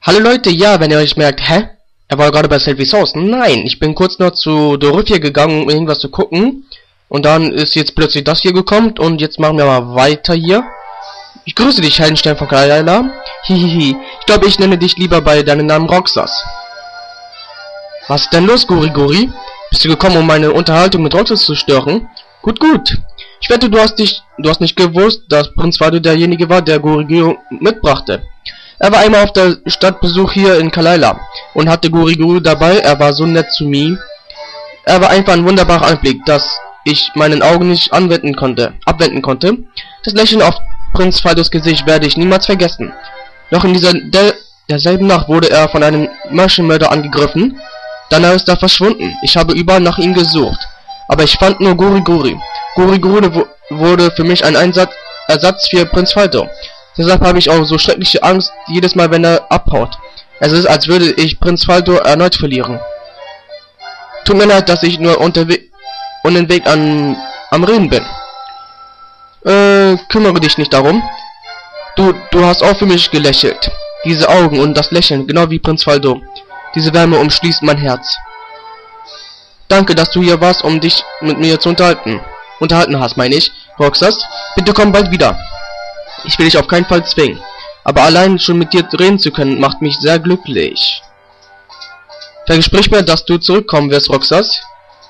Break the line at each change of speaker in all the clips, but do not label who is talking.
Hallo Leute, ja, wenn ihr euch merkt, hä? Er war gerade bei Selfie's Haus. Nein, ich bin kurz noch zu Dorothea gegangen, um irgendwas zu gucken. Und dann ist jetzt plötzlich das hier gekommen und jetzt machen wir mal weiter hier. Ich grüße dich, Heldenstein von Kalaila. Hihihi. Ich glaube, ich nenne dich lieber bei deinem Namen Roxas. Was ist denn los, Guri? Bist du gekommen, um meine Unterhaltung mit Roxas zu stören? Gut. Ich wette, du hast nicht gewusst, dass Prinz Faldo derjenige war, der Guri mitbrachte. Er war einmal auf der Stadtbesuch hier in Kalaila und hatte Guri dabei. Er war so nett zu mir. Er war einfach ein wunderbarer Anblick, dass ich meinen Augen nicht abwenden konnte. Das Lächeln auf Prinz Faldos Gesicht werde ich niemals vergessen. Noch in derselben Nacht wurde er von einem Maschenmörder angegriffen. Danach ist er verschwunden. Ich habe überall nach ihm gesucht, aber ich fand nur Guri. Guri wurde für mich ein Ersatz für Prinz Faldo. Deshalb habe ich auch so schreckliche Angst jedes Mal, wenn er abhaut. Es ist, als würde ich Prinz Faldo erneut verlieren. Tut mir leid, dass ich nur unentwegt am Reden bin. Kümmere dich nicht darum. Du hast auch für mich gelächelt. Diese Augen und das Lächeln, genau wie Prinz Faldo. Diese Wärme umschließt mein Herz. Danke, dass du hier warst, um dich mit mir zu unterhalten hast, meine ich. Roxas, bitte komm bald wieder. Ich will dich auf keinen Fall zwingen. Aber allein schon mit dir reden zu können, macht mich sehr glücklich. Versprich mir, dass du zurückkommen wirst, Roxas.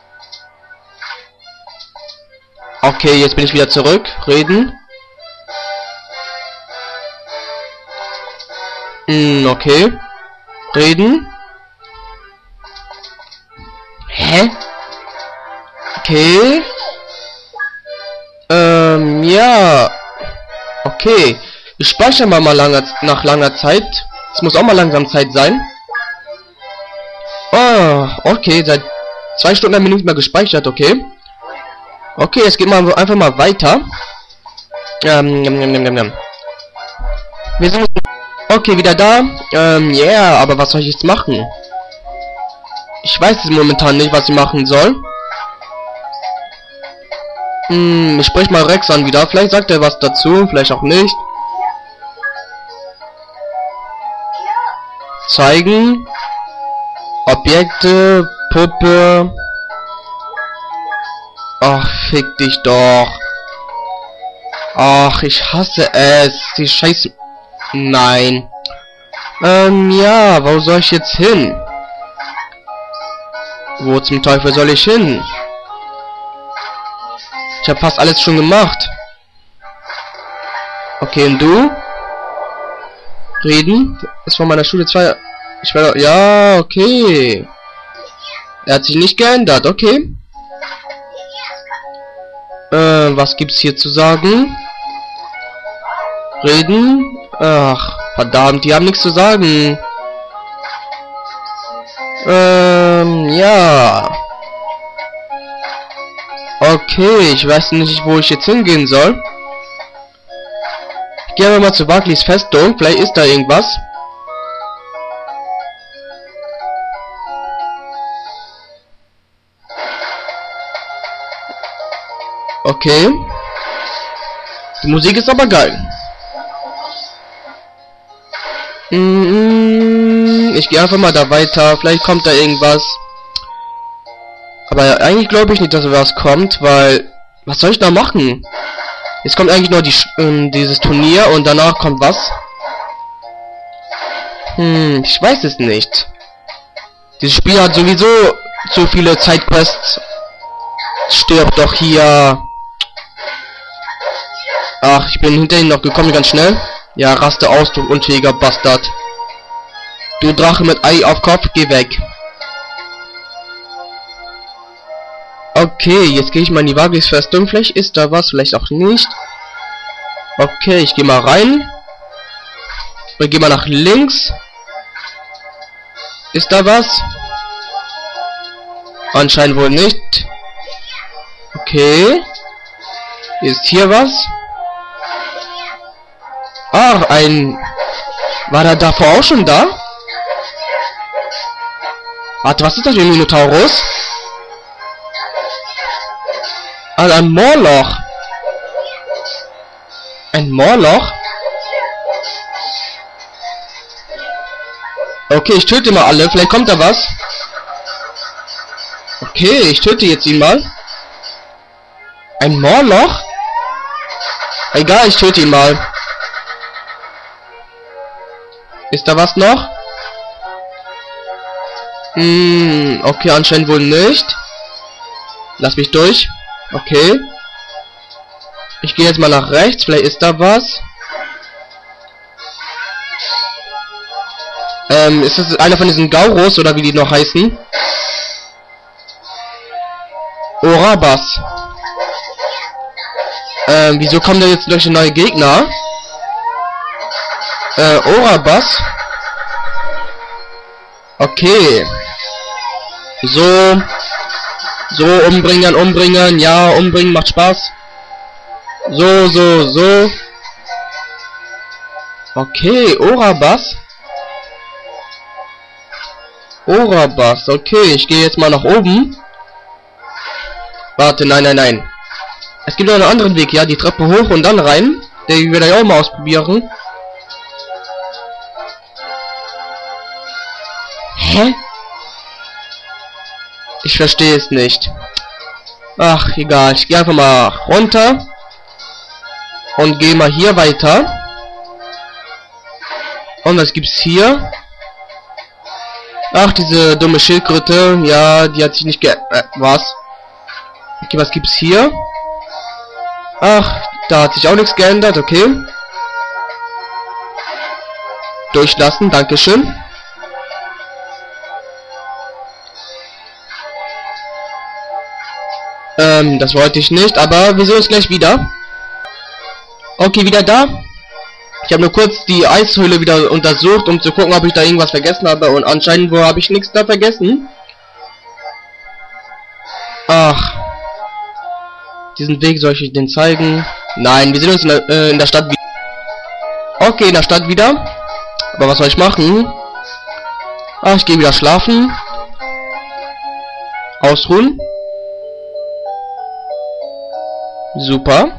Okay, jetzt bin ich wieder zurück. Reden. Okay. Reden. Hä? Okay. Ja. Okay. Ich speichere mal nach langer Zeit. Es muss auch mal langsam Zeit sein. Oh, okay. Seit 2 Stunden haben wir nicht mehr gespeichert, okay. Okay, jetzt geht man einfach mal weiter. Wir sind okay, wieder da. Yeah, aber was soll ich jetzt machen? Ich weiß es momentan nicht, was ich machen soll. Ich spreche mal Rex an wieder. Vielleicht sagt er was dazu, vielleicht auch nicht. Zeigen. Objekte. Puppe. Ach, fick dich doch. Ach, ich hasse es. Die Scheiße. Nein. Ja, wo soll ich jetzt hin? Wo zum Teufel soll ich hin? Ich habe fast alles schon gemacht. Okay, und du? Reden? Ist von meiner Schule 2. Ich werde... Ja, okay. Er hat sich nicht geändert, okay. Was gibt's hier zu sagen? Reden? Ach, verdammt, die haben nichts zu sagen. Ja. Okay, ich weiß nicht, wo ich jetzt hingehen soll. Gehen wir mal zu Barclays Festung, vielleicht ist da irgendwas. Okay. Die Musik ist aber geil. Ich gehe einfach mal da weiter. Vielleicht kommt da irgendwas. Aber eigentlich glaube ich nicht, dass was kommt, weil... Was soll ich da machen? Jetzt kommt eigentlich nur dieses Turnier und danach kommt was? Ich weiß es nicht. Dieses Spiel hat sowieso zu viele Zeitquests. Stirb doch hier. Ach, ich bin hinter ihnen noch gekommen, ganz schnell. Ja, raste aus, du unfähiger Bastard. Du Drache mit Ei auf Kopf, geh weg. Okay, jetzt gehe ich mal in die Barclays Festung. Vielleicht ist da was, vielleicht auch nicht. Okay, ich gehe mal rein. Wir gehen mal nach links. Ist da was? Anscheinend wohl nicht. Okay. Ist hier was? Ach, war der davor auch schon da? Warte, was ist das für ein Minotaurus? Ah, ein Moorloch. Ein Moorloch? Okay, ich töte mal alle. Vielleicht kommt da was. Okay, ich töte jetzt ihn mal. Ein Moloch? Egal, ich töte ihn mal. Ist da was noch? Okay, anscheinend wohl nicht. Lass mich durch. Okay. Ich gehe jetzt mal nach rechts. Vielleicht ist da was. Ist das einer von diesen Gauros oder wie die noch heißen? Orabas. Wieso kommen da jetzt solche neue Gegner? Orabas. Okay. So, umbringen. Ja, umbringen macht Spaß. So. Okay, Orabas. Okay, ich gehe jetzt mal nach oben. Warte, nein. Es gibt noch einen anderen Weg, ja, die Treppe hoch und dann rein. Den will ich auch mal ausprobieren. Hä? Ich verstehe es nicht. Ach, egal. Ich gehe einfach mal runter. Und gehe mal hier weiter. Und was gibt's hier? Ach, diese dumme Schildkröte. Ja, die hat sich nicht was? Okay, was gibt's hier? Ach, da hat sich auch nichts geändert. Okay. Durchlassen. Dankeschön. Das wollte ich nicht, aber wir sehen uns gleich wieder. Okay, wieder da. Ich habe nur kurz die Eishöhle wieder untersucht, um zu gucken, ob ich da irgendwas vergessen habe. Und anscheinend habe ich nichts da vergessen. Ach. Diesen Weg soll ich den zeigen? Nein, wir sehen uns in der Stadt wieder. Okay, in der Stadt wieder. Aber was soll ich machen? Ach, ich gehe wieder schlafen. Ausruhen. Super.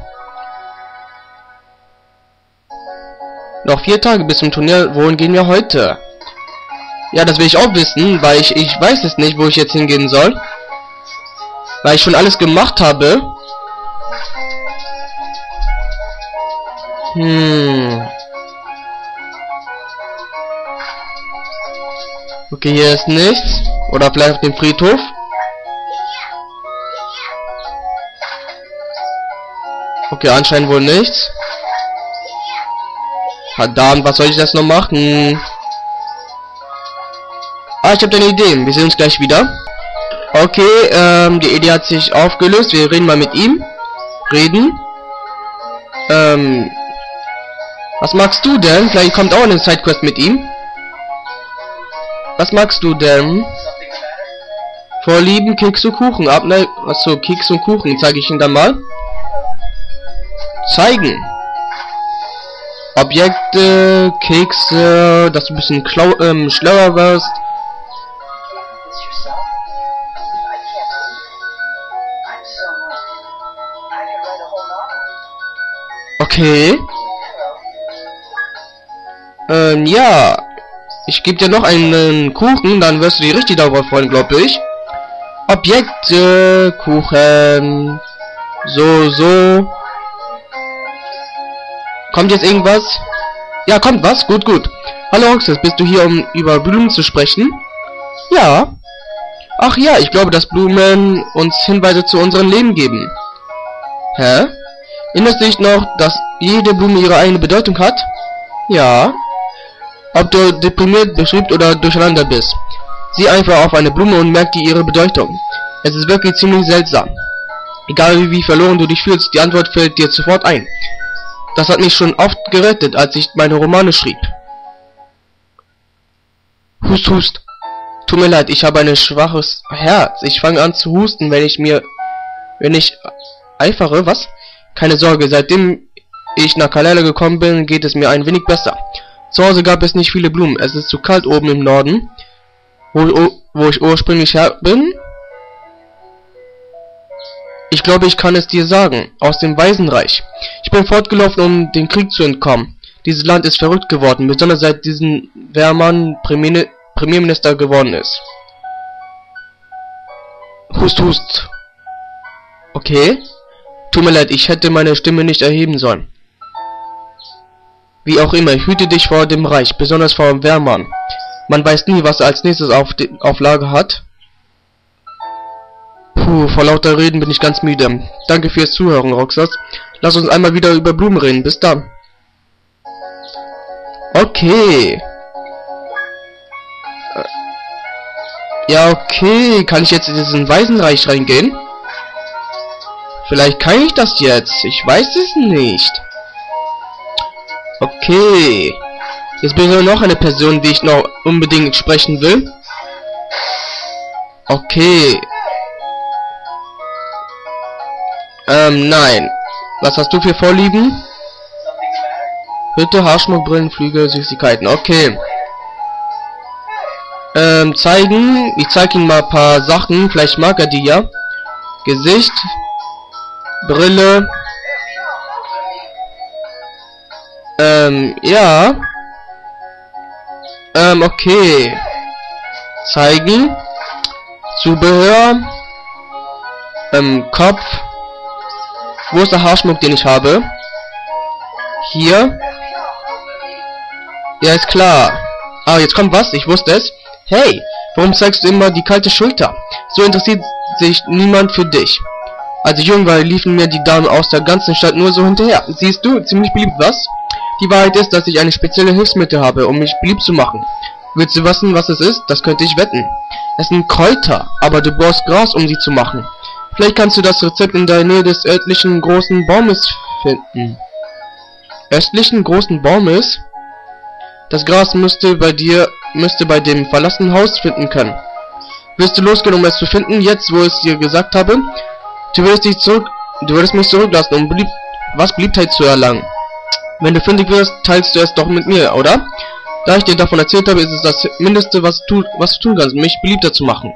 Noch 4 Tage bis zum Turnier. Wohin gehen wir heute? Ja, das will ich auch wissen, weil ich weiß es nicht, wo ich jetzt hingehen soll. Weil ich schon alles gemacht habe. Okay, hier ist nichts. Oder vielleicht auf dem Friedhof. Okay, anscheinend wohl nichts. Verdammt, was soll ich das noch machen? Ah, ich habe eine Idee. Wir sehen uns gleich wieder. Okay, die Idee hat sich aufgelöst. Wir reden mal mit ihm. Was magst du denn? Vielleicht kommt auch eine Sidequest mit ihm. Was magst du denn? Vorlieben, Keks und Kuchen. Achso, Keks und Kuchen. Zeige ich ihn dann mal. Zeigen. Objekte, Kekse, dass du ein bisschen schlauer wirst. Okay. Ja. Ich gebe dir noch einen Kuchen, dann wirst du dich richtig darüber freuen, glaube ich. Objekte, Kuchen. So. Kommt jetzt irgendwas? Ja, kommt was? Gut. Hallo Roxas, bist du hier, um über Blumen zu sprechen? Ja. Ach ja, ich glaube, dass Blumen uns Hinweise zu unserem Leben geben. Hä? Erinnerst du dich noch, dass jede Blume ihre eigene Bedeutung hat? Ja. Ob du deprimiert, beschriebt oder durcheinander bist. Sieh einfach auf eine Blume und merk dir ihre Bedeutung. Es ist wirklich ziemlich seltsam. Egal wie verloren du dich fühlst, die Antwort fällt dir sofort ein. Das hat mich schon oft gerettet, als ich meine Romane schrieb. Hust. Tut mir leid, ich habe ein schwaches Herz. Ich fange an zu husten, wenn ich eifere, was? Keine Sorge, seitdem ich nach Kalele gekommen bin, geht es mir ein wenig besser. Zu Hause gab es nicht viele Blumen. Es ist zu kalt oben im Norden, wo ich ursprünglich her bin. Ich glaube, ich kann es dir sagen. Aus dem Waisenreich. Ich bin fortgelaufen, um dem Krieg zu entkommen. Dieses Land ist verrückt geworden, besonders seit diesen Wehrmann Premierminister geworden ist. Hust, hust. Okay. Tut mir leid, ich hätte meine Stimme nicht erheben sollen. Wie auch immer, hüte dich vor dem Reich, besonders vor dem Wehrmann. Man weiß nie, was er als nächstes auf Lager hat. Puh, vor lauter Reden bin ich ganz müde. Danke fürs Zuhören, Roxas. Lass uns einmal wieder über Blumen reden. Bis dann. Okay. Ja, okay. Kann ich jetzt in diesen Waisenreich reingehen? Vielleicht kann ich das jetzt. Ich weiß es nicht. Okay. Jetzt bin ich noch eine Person, die ich noch unbedingt sprechen will. Okay. Nein. Was hast du für Vorlieben? Hütte, Haarschmuck, Brillen, Flügel, Süßigkeiten. Okay. Zeigen. Ich zeige ihm mal ein paar Sachen. Vielleicht mag er die ja. Gesicht. Brille. Ja. Okay. Zeigen. Zubehör. Kopf. Wo ist der Haarschmuck, den ich habe? Hier. Ja, ist klar. Ah, jetzt kommt was. Ich wusste es. Hey, warum zeigst du immer die kalte Schulter? So interessiert sich niemand für dich. Als ich jung war, liefen mir die Damen aus der ganzen Stadt nur so hinterher. Siehst du, ziemlich beliebt, was? Die Wahrheit ist, dass ich eine spezielle Hilfsmittel habe, um mich beliebt zu machen. Willst du wissen, was es ist? Das könnte ich wetten. Es sind Kräuter, aber du brauchst Gras, um sie zu machen. Vielleicht kannst du das Rezept in der Nähe des östlichen großen Baumes finden. Östlichen großen Baumes? Das Gras müsste bei dem verlassenen Haus finden können. Willst du losgehen, um es zu finden, jetzt, wo ich es dir gesagt habe? Du würdest mich zurücklassen, um Beliebtheit zu erlangen. Wenn du fündig wirst, teilst du es doch mit mir, oder? Da ich dir davon erzählt habe, ist es das Mindeste, was du tun kannst, um mich beliebter zu machen.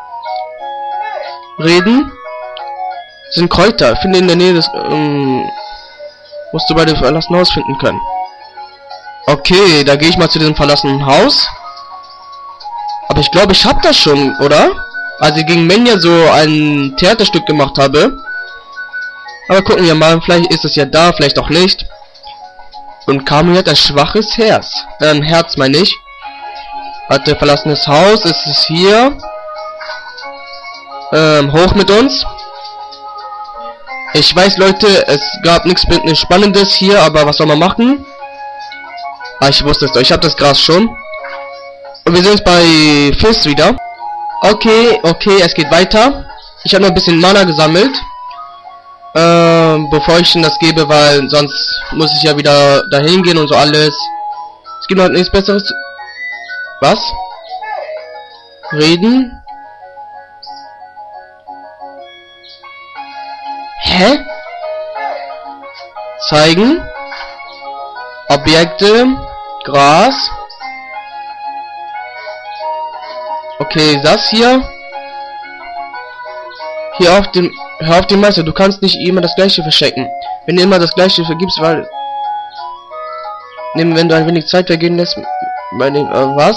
Reden sind Kräuter. Finde in der Nähe des, musst du bei dem verlassenen Haus finden können. Okay, da gehe ich mal zu diesem verlassenen Haus. Aber ich glaube, ich habe das schon, oder? Als ich gegen Menja so ein Theaterstück gemacht habe. Aber gucken wir mal, vielleicht ist es ja da, vielleicht auch nicht. Und Kamui hat ein schwaches Herz. Herz meine ich. Hatte verlassenes Haus, ist es hier. Hoch mit uns. Ich weiß, Leute, es gab nichts Spannendes hier, aber was soll man machen? Ah, ich wusste es doch, ich habe das Gras schon. Und wir sind jetzt bei Fizz wieder. Okay, es geht weiter. Ich habe noch ein bisschen Mana gesammelt. Bevor ich Ihnen das gebe, weil sonst muss ich ja wieder dahin gehen und so alles. Es gibt noch nichts Besseres. Was? Reden? Hä? Zeigen? Objekte? Gras? Okay, das hier. Hör auf den Meister, du kannst nicht immer das Gleiche verschenken. Wenn du immer das Gleiche vergibst, weil... wenn du ein wenig Zeit vergehen lässt... bei dem... was?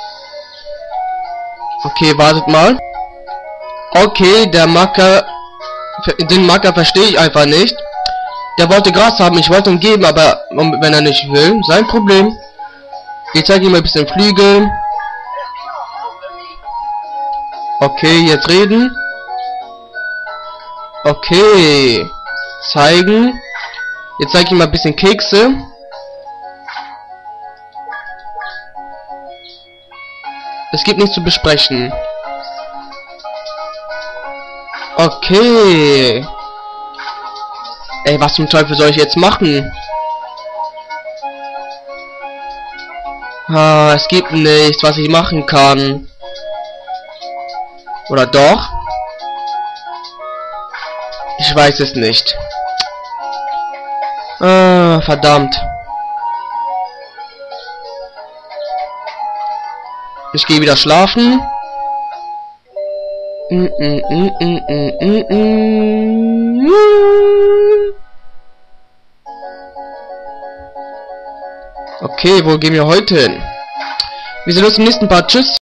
Okay, wartet mal. Okay, der Macker... den Macker verstehe ich einfach nicht. Der wollte Gras haben, ich wollte ihm geben, aber... wenn er nicht will, sein Problem. Ich zeige ihm ein bisschen Flügel. Okay, jetzt reden. Okay. Zeigen. Jetzt zeige ich mal ein bisschen Kekse. Es gibt nichts zu besprechen. Okay. Ey, was zum Teufel soll ich jetzt machen? Ah, es gibt nichts, was ich machen kann. Oder doch? Ich weiß es nicht. Ah, verdammt. Ich gehe wieder schlafen. Okay, wo gehen wir heute hin? Wir sehen uns im nächsten Part. Tschüss.